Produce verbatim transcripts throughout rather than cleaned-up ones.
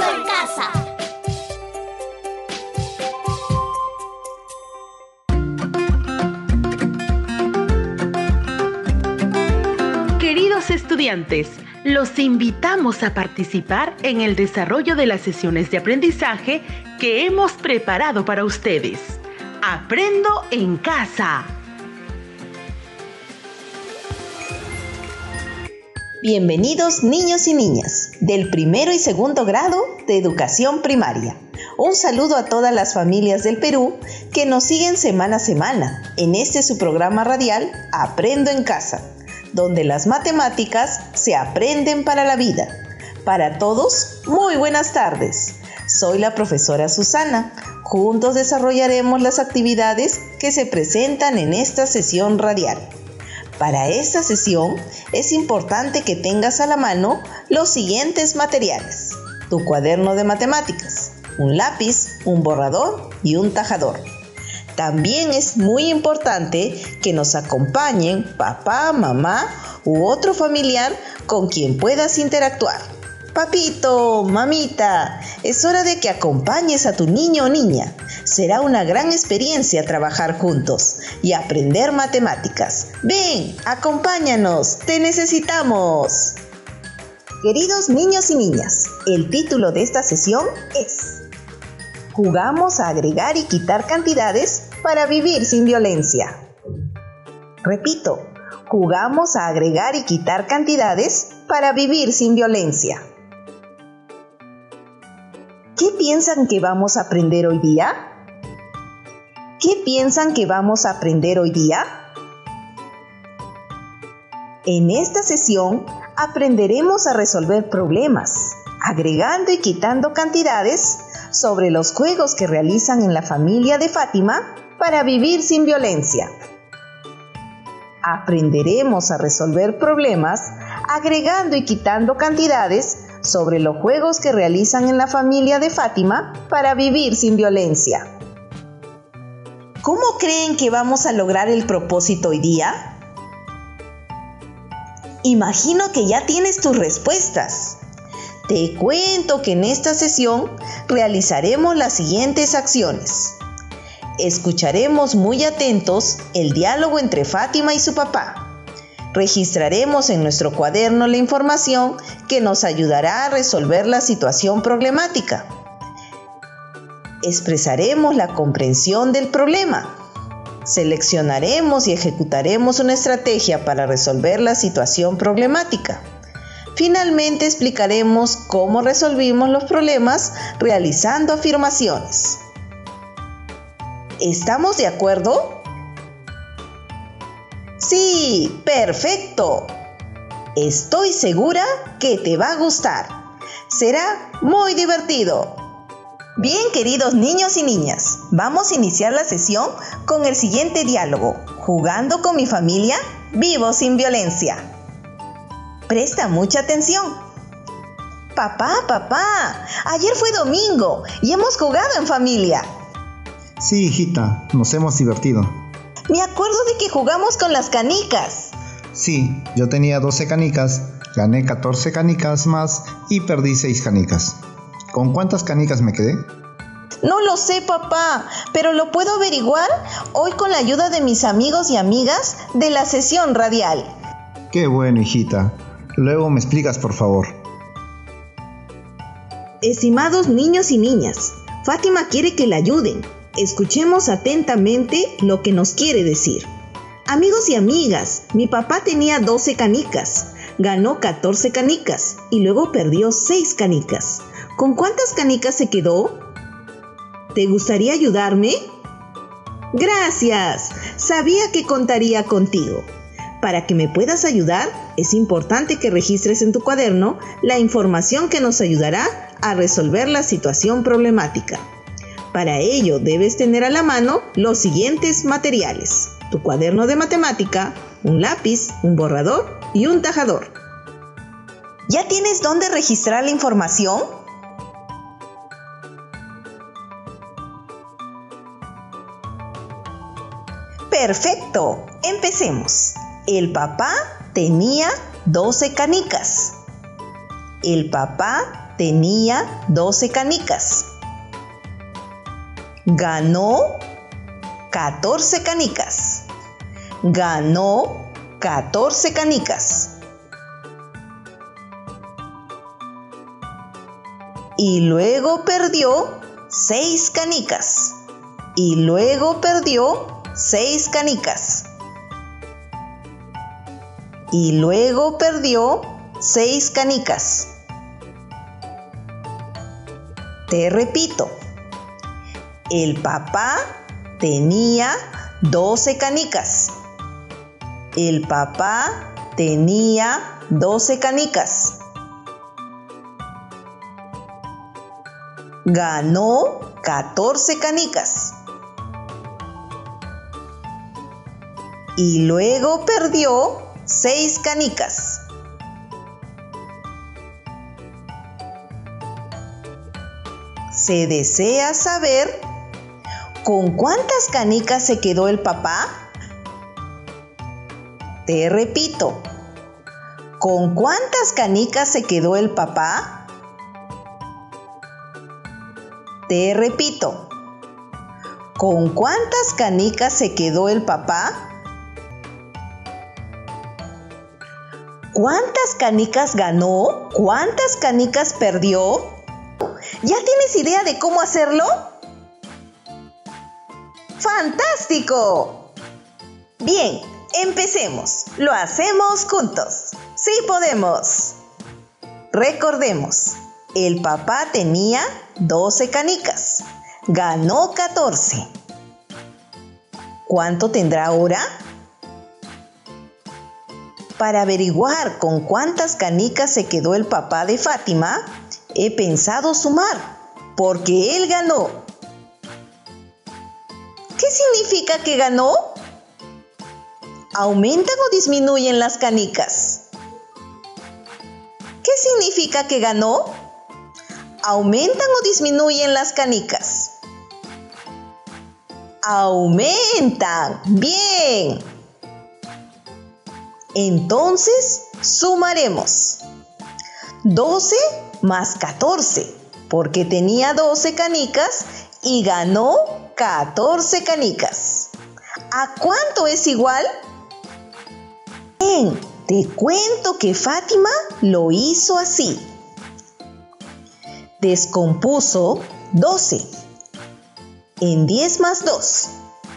en Casa. Queridos estudiantes, los invitamos a participar en el desarrollo de las sesiones de aprendizaje que hemos preparado para ustedes. Aprendo en Casa. Bienvenidos niños y niñas del primero y segundo grado de educación primaria. Un saludo a todas las familias del Perú que nos siguen semana a semana en este su programa radial Aprendo en Casa, donde las matemáticas se aprenden para la vida. Para todos, muy buenas tardes. Soy la profesora Susana. Juntos desarrollaremos las actividades que se presentan en esta sesión radial. Para esta sesión es importante que tengas a la mano los siguientes materiales: tu cuaderno de matemáticas, un lápiz, un borrador y un tajador. También es muy importante que nos acompañen papá, mamá u otro familiar con quien puedas interactuar. Papito, mamita, es hora de que acompañes a tu niño o niña. Será una gran experiencia trabajar juntos y aprender matemáticas. Ven, acompáñanos, te necesitamos. Queridos niños y niñas, el título de esta sesión es: Jugamos a agregar y quitar cantidades para vivir sin violencia. Repito, jugamos a agregar y quitar cantidades para vivir sin violencia. ¿Qué piensan que vamos a aprender hoy día? ¿Qué piensan que vamos a aprender hoy día? En esta sesión aprenderemos a resolver problemas, agregando y quitando cantidades sobre los juegos que realizan en la familia de Fátima para vivir sin violencia. Aprenderemos a resolver problemas agregando y quitando cantidades sobre los juegos que realizan en la familia de Fátima para vivir sin violencia. ¿Cómo creen que vamos a lograr el propósito hoy día? Imagino que ya tienes tus respuestas. Te cuento que en esta sesión realizaremos las siguientes acciones. Escucharemos muy atentos el diálogo entre Fátima y su papá. Registraremos en nuestro cuaderno la información que nos ayudará a resolver la situación problemática. Expresaremos la comprensión del problema. Seleccionaremos y ejecutaremos una estrategia para resolver la situación problemática. Finalmente explicaremos cómo resolvimos los problemas realizando afirmaciones. ¿Estamos de acuerdo? Sí, perfecto. Estoy segura que te va a gustar. Será muy divertido. Bien, queridos niños y niñas, vamos a iniciar la sesión con el siguiente diálogo. Jugando con mi familia, vivo sin violencia. Presta mucha atención. Papá, papá, ayer fue domingo y hemos jugado en familia. Sí, hijita, nos hemos divertido. Me acuerdo de que jugamos con las canicas. Sí, yo tenía doce canicas, gané catorce canicas más y perdí seis canicas. ¿Con cuántas canicas me quedé? No lo sé, papá, pero lo puedo averiguar hoy con la ayuda de mis amigos y amigas de la sesión radial. Qué bueno, hijita. Luego me explicas, por favor. Estimados niños y niñas, Fátima quiere que la ayuden. Escuchemos atentamente lo que nos quiere decir. Amigos y amigas, mi papá tenía doce canicas, ganó catorce canicas y luego perdió seis canicas. ¿Con cuántas canicas se quedó? ¿Te gustaría ayudarme? Gracias, sabía que contaría contigo. Para que me puedas ayudar, es importante que registres en tu cuaderno la información que nos ayudará a resolver la situación problemática. Para ello, debes tener a la mano los siguientes materiales: tu cuaderno de matemática, un lápiz, un borrador y un tajador. ¿Ya tienes dónde registrar la información? Perfecto, empecemos. El papá tenía doce canicas. El papá tenía doce canicas. Ganó catorce canicas. Ganó catorce canicas. Y luego perdió seis canicas. Y luego perdió seis canicas. Y luego perdió seis canicas. Te repito. El papá tenía doce canicas. El papá tenía doce canicas. Ganó catorce canicas. Y luego perdió seis canicas. ¿Se desea saber con cuántas canicas se quedó el papá? Te repito, ¿con cuántas canicas se quedó el papá? Te repito, ¿con cuántas canicas se quedó el papá? ¿Cuántas canicas ganó? ¿Cuántas canicas perdió? ¿Ya tienes idea de cómo hacerlo? ¡Fantástico! Bien, empecemos. Lo hacemos juntos. ¡Sí podemos! Recordemos, el papá tenía doce canicas. Ganó catorce. ¿Cuánto tendrá ahora? Para averiguar con cuántas canicas se quedó el papá de Fátima, he pensado sumar, porque él ganó. ¿Qué significa que ganó? ¿Aumentan o disminuyen las canicas? ¿Qué significa que ganó? ¿Aumentan o disminuyen las canicas? ¡Aumentan! ¡Bien! Entonces, sumaremos doce más catorce, porque tenía doce canicas y ganó catorce canicas. ¿A cuánto es igual? Bien, te cuento que Fátima lo hizo así. Descompuso doce en diez más dos.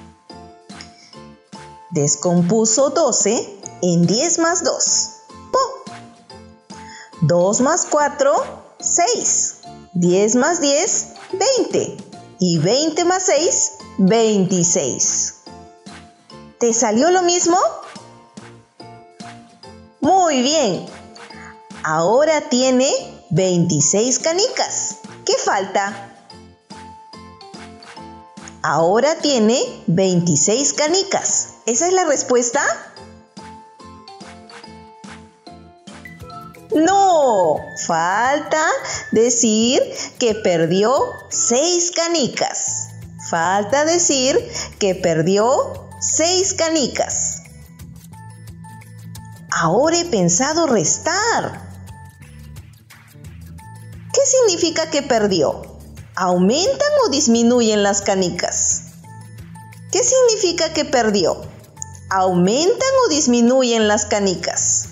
Descompuso doce en diez más dos. ¡Po! dos más cuatro, seis. diez más diez, veinte. Y veinte más seis, veintiséis. ¿Te salió lo mismo? Muy bien. Ahora tiene veintiséis canicas. ¿Qué falta? Ahora tiene veintiséis canicas. ¿Esa es la respuesta? No, falta decir que perdió seis canicas. Falta decir que perdió seis canicas. Ahora he pensado restar. ¿Qué significa que perdió? ¿Aumentan o disminuyen las canicas? ¿Qué significa que perdió? ¿Aumentan o disminuyen las canicas?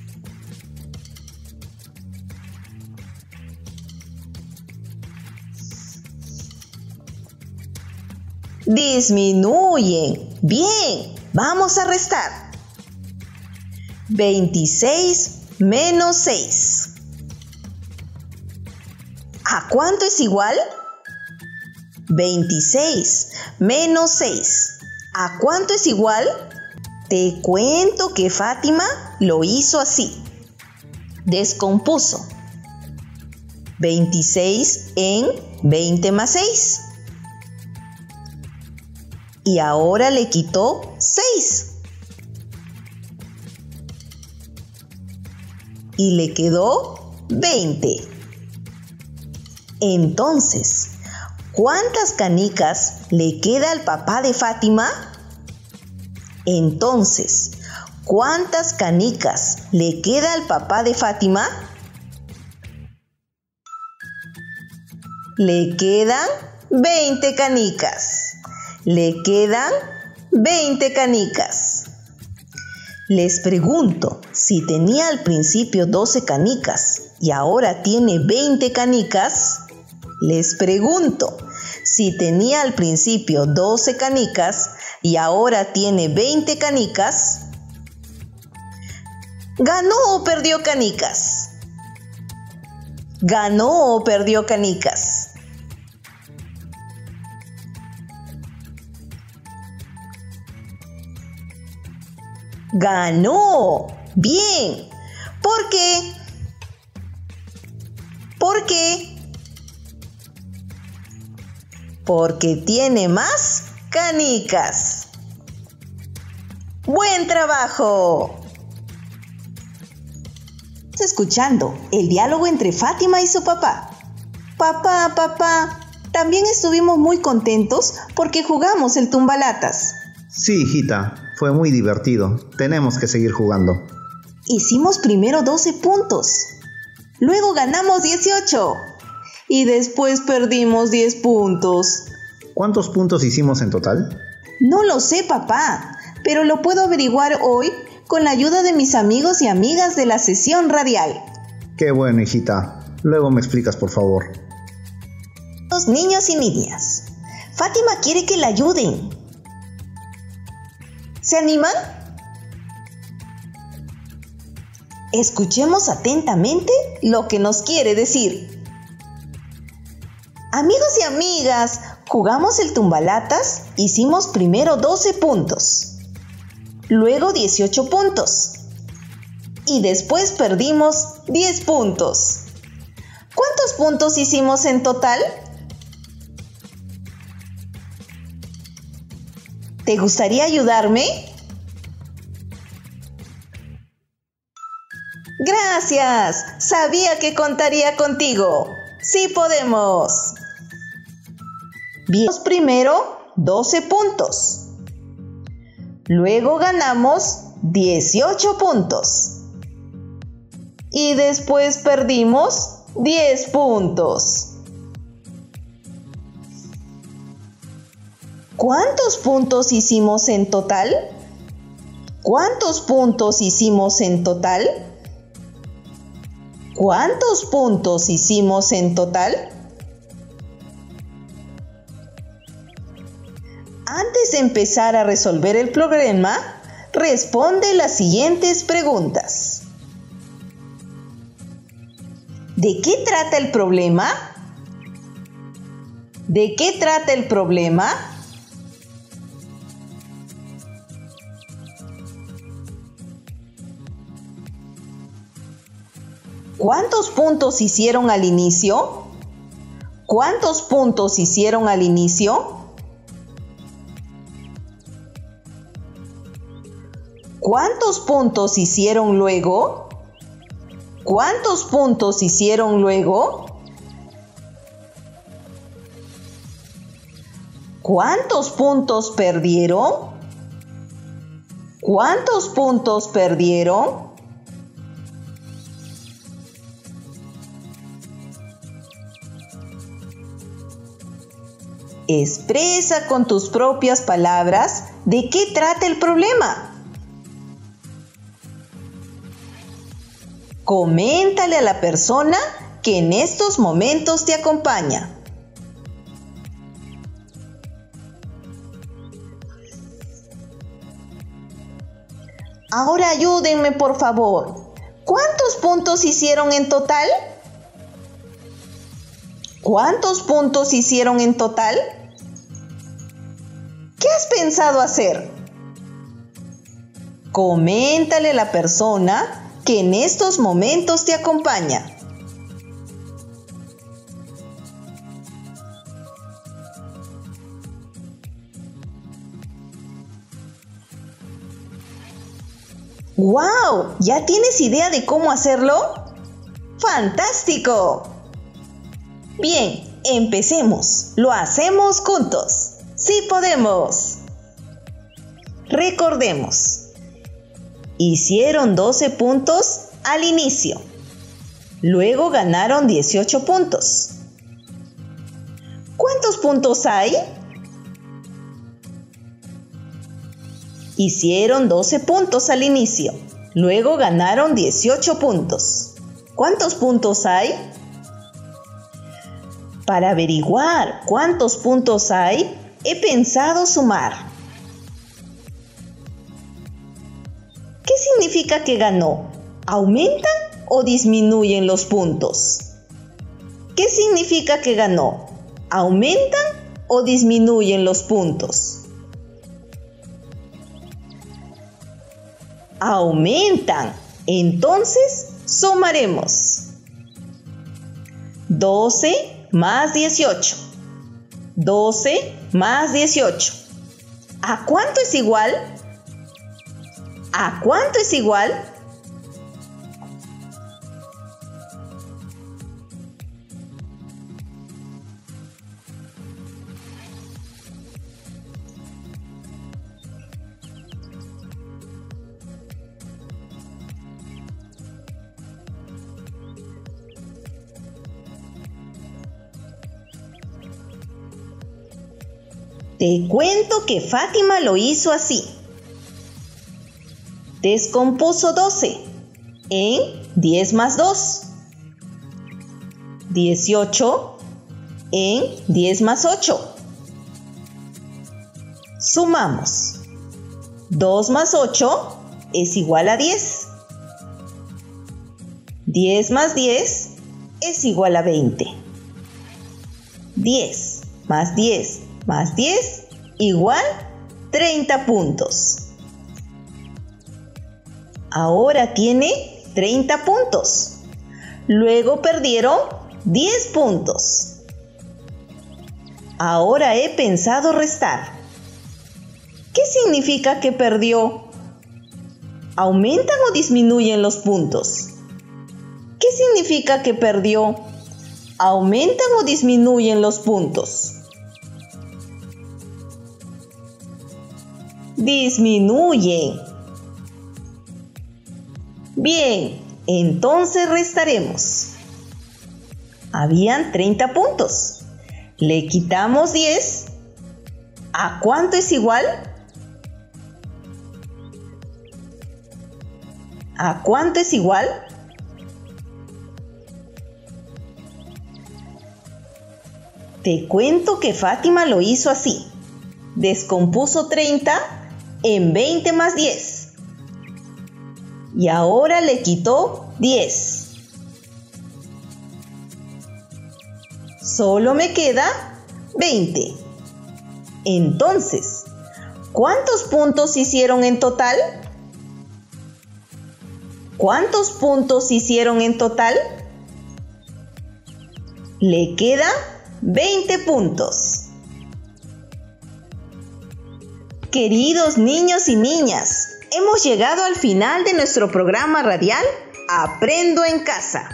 Disminuyen. Bien, vamos a restar. veintiséis menos seis. ¿A cuánto es igual? veintiséis menos seis. ¿A cuánto es igual? Te cuento que Fátima lo hizo así. Descompuso veintiséis en veinte más seis. Y ahora le quitó seis. Y le quedó veinte. Entonces, ¿cuántas canicas le queda al papá de Fátima? Entonces, ¿cuántas canicas le queda al papá de Fátima? Le quedan veinte canicas. Le quedan veinte canicas. Les pregunto, si tenía al principio doce canicas y ahora tiene veinte canicas, les pregunto, si tenía al principio doce canicas y ahora tiene veinte canicas, ¿ganó o perdió canicas? ¿Ganó o perdió canicas? ¡Ganó! ¡Bien! ¿Por qué? ¿Por qué? Porque tiene más canicas. ¡Buen trabajo! Estás escuchando el diálogo entre Fátima y su papá. Papá, papá, también estuvimos muy contentos porque jugamos el tumbalatas. Sí, hijita, fue muy divertido. Tenemos que seguir jugando. Hicimos primero doce puntos. Luego ganamos dieciocho. Y después perdimos diez puntos. ¿Cuántos puntos hicimos en total? No lo sé, papá, pero lo puedo averiguar hoy con la ayuda de mis amigos y amigas de la sesión radial. Qué bueno, hijita. Luego me explicas, por favor. Los niños y niñas. Fátima quiere que la ayuden. ¿Se animan? Escuchemos atentamente lo que nos quiere decir. Amigos y amigas, jugamos el tumbalatas, hicimos primero doce puntos, luego dieciocho puntos y después perdimos diez puntos. ¿Cuántos puntos hicimos en total? ¿Te gustaría ayudarme? Gracias, sabía que contaría contigo. Sí podemos. Vimos primero doce puntos. Luego ganamos dieciocho puntos. Y después perdimos diez puntos. ¿Cuántos puntos hicimos en total? ¿Cuántos puntos hicimos en total? ¿Cuántos puntos hicimos en total? Antes de empezar a resolver el problema, responde las siguientes preguntas. ¿De qué trata el problema? ¿De qué trata el problema? ¿Cuántos puntos hicieron al inicio? ¿Cuántos puntos hicieron al inicio? ¿Cuántos puntos hicieron luego? ¿Cuántos puntos hicieron luego? ¿Cuántos puntos perdieron? ¿Cuántos puntos perdieron? Expresa con tus propias palabras de qué trata el problema. Coméntale a la persona que en estos momentos te acompaña. Ahora ayúdenme, por favor. ¿Cuántos puntos hicieron en total? ¿Cuántos puntos hicieron en total? ¿Qué has pensado hacer? Coméntale a la persona que en estos momentos te acompaña. ¡Wow! ¿Ya tienes idea de cómo hacerlo? ¡Fantástico! Bien, empecemos. Lo hacemos juntos. ¡Sí podemos! Recordemos. Hicieron doce puntos al inicio. Luego ganaron dieciocho puntos. ¿Cuántos puntos hay? Hicieron doce puntos al inicio. Luego ganaron dieciocho puntos. ¿Cuántos puntos hay? Para averiguar cuántos puntos hay, he pensado sumar. ¿Qué significa que ganó? ¿Aumentan o disminuyen los puntos? ¿Qué significa que ganó? ¿Aumentan o disminuyen los puntos? Aumentan. Entonces, sumaremos. doce más dieciocho. doce más dieciocho. ¿A cuánto es igual? ¿A cuánto es igual? Te cuento que Fátima lo hizo así. Descompuso doce en diez más dos. dieciocho en diez más ocho. Sumamos. dos más ocho es igual a diez. diez más diez es igual a veinte. diez más diez más diez igual treinta puntos. Ahora tiene treinta puntos. Luego perdieron diez puntos. Ahora he pensado restar. ¿Qué significa que perdió? ¿Aumentan o disminuyen los puntos? ¿Qué significa que perdió? ¿Aumentan o disminuyen los puntos? Disminuyen. Bien, entonces restaremos. Habían treinta puntos. Le quitamos diez. ¿A cuánto es igual? ¿A cuánto es igual? Te cuento que Fátima lo hizo así. Descompuso treinta en veinte más diez. Y ahora le quitó diez. Solo me queda veinte. Entonces, ¿cuántos puntos hicieron en total? ¿Cuántos puntos hicieron en total? Le quedan veinte puntos. Queridos niños y niñas, hemos llegado al final de nuestro programa radial Aprendo en Casa.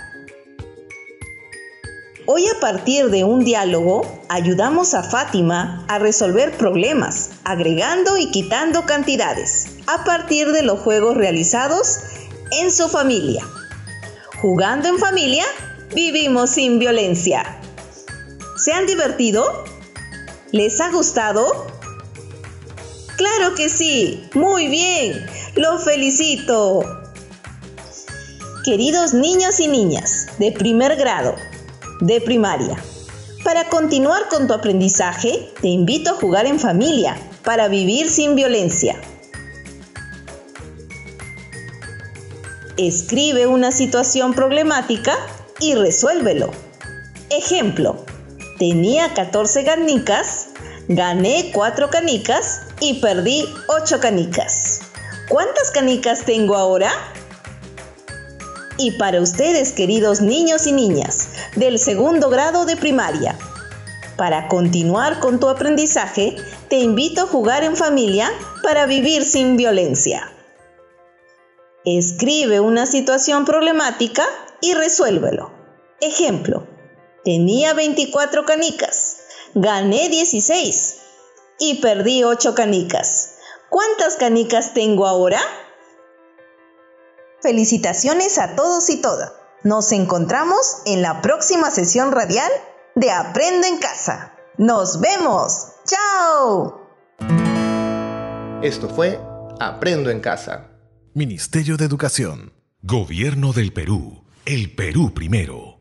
Hoy, a partir de un diálogo, ayudamos a Fátima a resolver problemas, agregando y quitando cantidades, a partir de los juegos realizados en su familia. Jugando en familia, vivimos sin violencia. ¿Se han divertido? ¿Les ha gustado? ¡Claro que sí! ¡Muy bien! ¡Los felicito! Queridos niños y niñas de primer grado, de primaria, para continuar con tu aprendizaje, te invito a jugar en familia para vivir sin violencia. Escribe una situación problemática y resuélvelo. Ejemplo: tenía catorce canicas, gané cuatro canicas y perdí ocho canicas. ¿Cuántas canicas tengo ahora? Y para ustedes, queridos niños y niñas del segundo grado de primaria, para continuar con tu aprendizaje, te invito a jugar en familia para vivir sin violencia. Escribe una situación problemática y resuélvelo. Ejemplo: tenía veinticuatro canicas, gané dieciséis y perdí ocho canicas. ¿Cuántas canicas tengo ahora? Felicitaciones a todos y todas. Nos encontramos en la próxima sesión radial de Aprendo en Casa. ¡Nos vemos! ¡Chao! Esto fue Aprendo en Casa. Ministerio de Educación. Gobierno del Perú. El Perú primero.